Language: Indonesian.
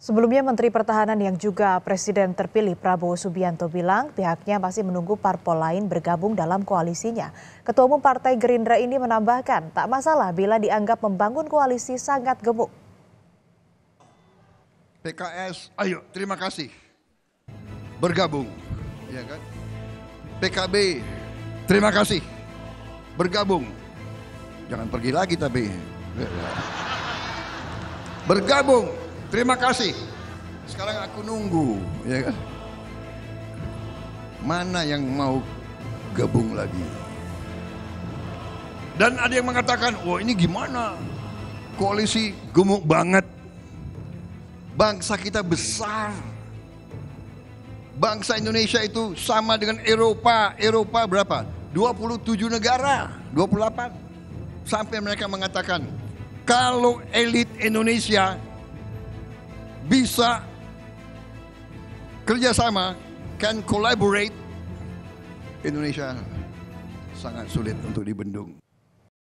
Sebelumnya Menteri Pertahanan yang juga Presiden terpilih Prabowo Subianto bilang pihaknya masih menunggu parpol lain bergabung dalam koalisinya. Ketua Umum Partai Gerindra ini menambahkan tak masalah bila dianggap membangun koalisi sangat gemuk. PKS, ayo terima kasih bergabung, ya kan? PKB, terima kasih bergabung. Jangan pergi lagi tapi bergabung. Terima kasih. Sekarang aku nunggu, ya kan? Mana yang mau gabung lagi? Dan ada yang mengatakan, wah ini gimana? Koalisi gemuk banget. Bangsa kita besar. Bangsa Indonesia itu sama dengan Eropa. Eropa berapa? 27 negara, 28. Sampai mereka mengatakan, kalau elit Indonesia bisa kerjasama, can collaborate, Indonesia sangat sulit untuk dibendung.